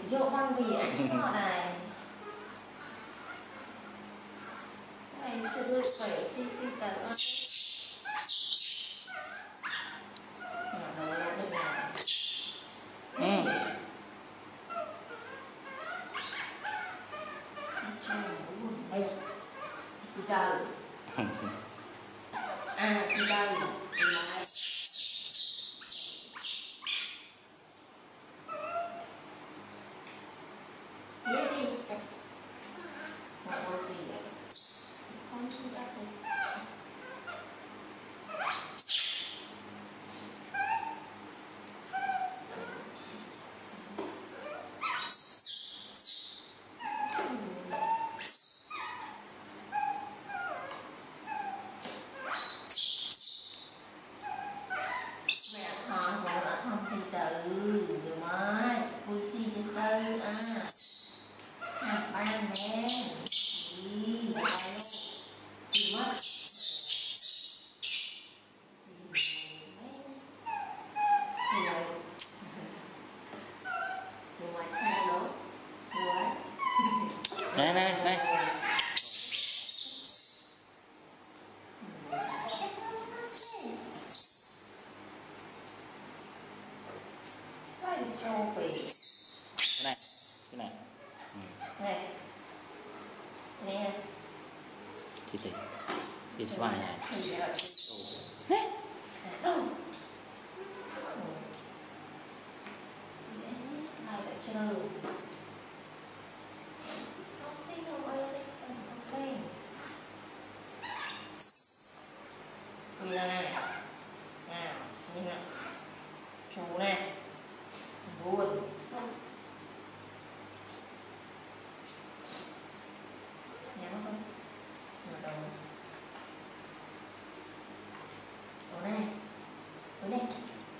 vô con vì anh họ này này sự phải xì tờ nó là được này đây đi chờ đi chờ này nè chị xoài này chú nè buồn nhắm không đầu đầu này túi này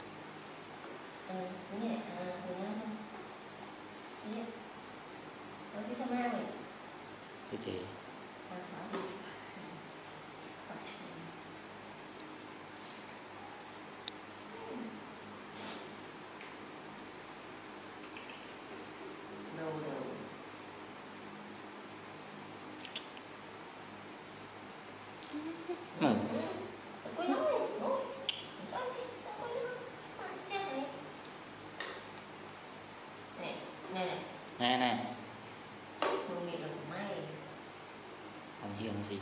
túi nhẹ túi nhá túi nhẹ nó sẽ sao mai chị con sáu đi đầu nè mùi mịt là của mày không hiền gì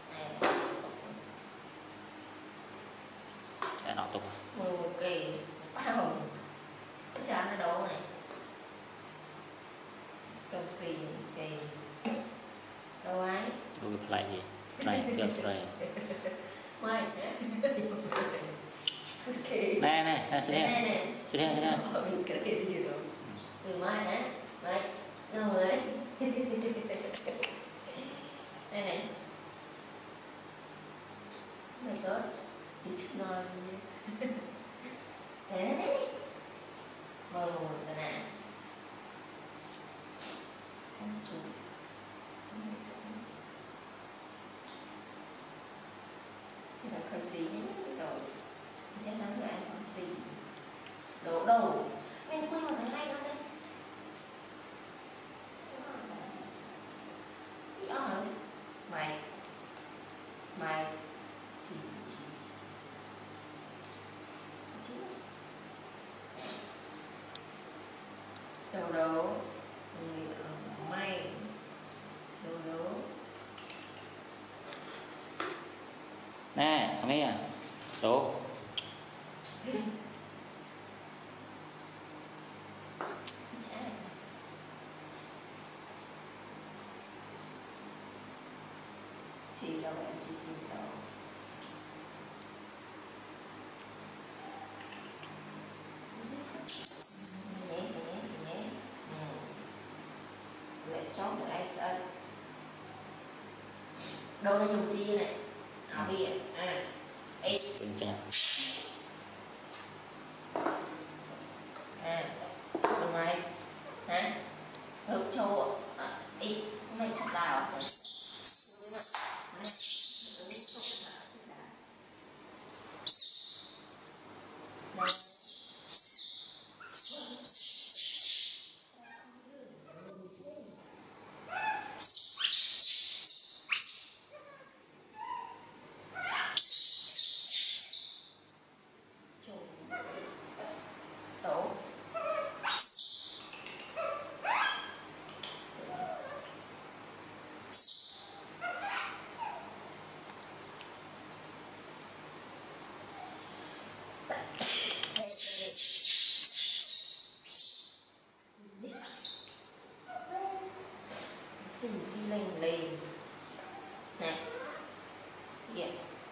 chả nọ tục mùi một kỳ bao cái chả nó đâu này trong xì kỳ đâu ấy đôi lại gì này feel straight mày nè sẽ theo cái gì rồi từ mai nè vậy đâu rồi đây này mày có thì chút non thế mờ một cái nè ăn chú thì là khởi xí rồi chắc chắn là anh khởi xí đổ đầu em quên một cái này đây mày chỉ đầu đấu mày đầu đấu nè không biết đổ chị đâu em chị xin đâu nhé lại chót được ai sân đâu là dùng chi này áo biển ấy được mày hả hợp châu ít mày thật đào rồi lên liền nè, yeah.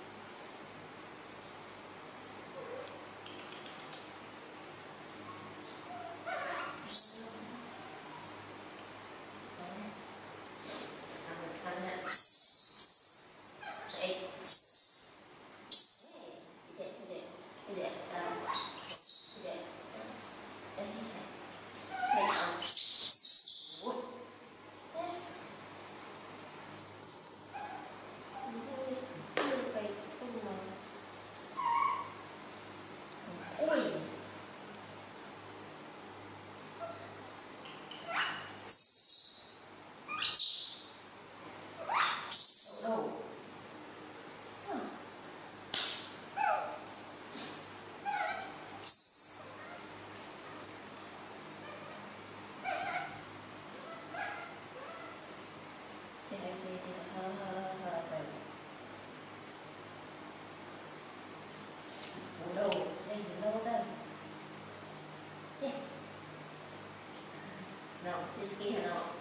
No, just get it off.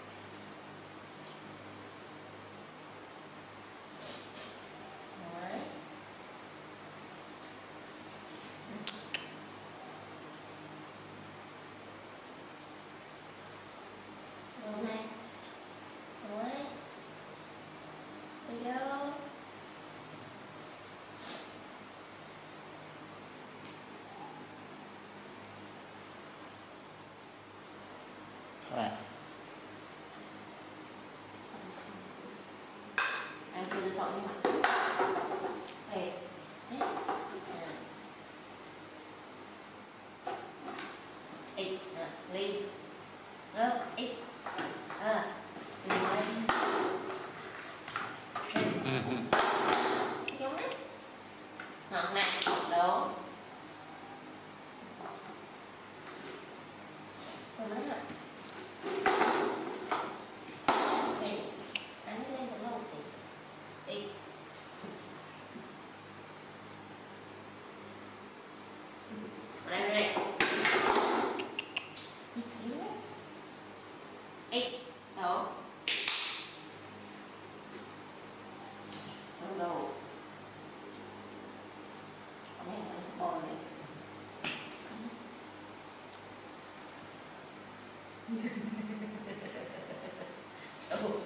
Alright. Okay. Alright. There you go. Các bạn Em chưa được cộng như vậy. Đây. Ít, ly. Ít. Giống đấy. Ngọt này, đúng. Rồi mấy hả? Anh lên một lâu thì ít. Đây này. Ít. Đó. Đâu đâu. Này là bò này. Oh.